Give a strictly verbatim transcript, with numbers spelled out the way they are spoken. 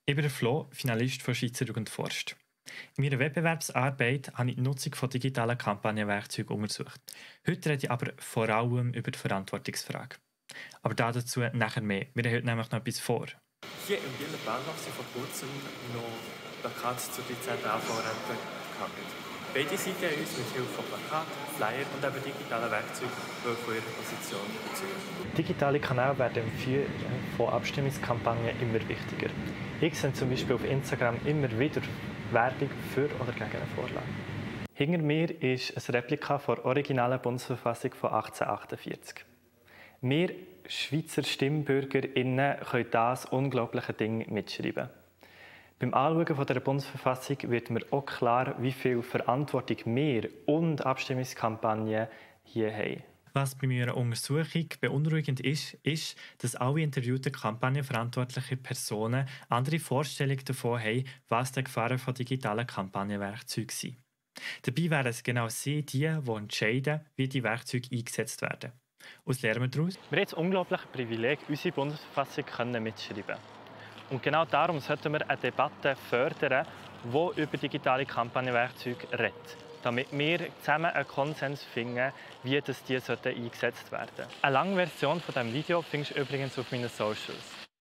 Ich bin der Flo, Finalist von Schweizer Jugend forscht. In meiner Wettbewerbsarbeit habe ich die Nutzung von digitalen Kampagnenwerkzeugen untersucht. Heute rede ich aber vor allem über die Verantwortungsfrage. Aber dazu nachher mehr. Wir haben heute nämlich noch etwas vor. Hier im Wiener Bahnhof sind vor kurzem noch Plakate zur dreizehnten A V-Rente gehangen. Beide Seiten haben uns mit Hilfe von Plakaten, Flyer und eben digitalen Werkzeugen von ihrer Position überzeugen. Digitale Kanäle werden im Führen von Abstimmungskampagnen immer wichtiger. Ich sehe zum Beispiel auf Instagram immer wieder Werbung für oder gegen eine Vorlage. Hinter mir ist ein Replika der originalen Bundesverfassung von achtzehnhundertachtundvierzig. Wir Schweizer StimmbürgerInnen können das unglaubliche Ding mitschreiben. Beim Anschauen von der Bundesverfassung wird mir auch klar, wie viel Verantwortung wir und Abstimmungskampagnen hier haben. Was bei meiner Untersuchung beunruhigend ist, ist, dass alle interviewten kampagnenverantwortlichen Personen andere Vorstellungen davon haben, was die Gefahren von digitalen Kampagnenwerkzeugen sind. Dabei wären es genau sie, die, die entscheiden, wie die Werkzeuge eingesetzt werden. Was lernen wir daraus? Wir haben das unglaubliche Privileg, unsere Bundesverfassung mitschreiben können. Und genau darum sollten wir eine Debatte fördern, die über digitale Kampagnenwerkzeuge redet, damit wir zusammen einen Konsens finden, wie das die eingesetzt werden sollten. Eine lange Version von diesem Video findest du übrigens auf meinen Socials.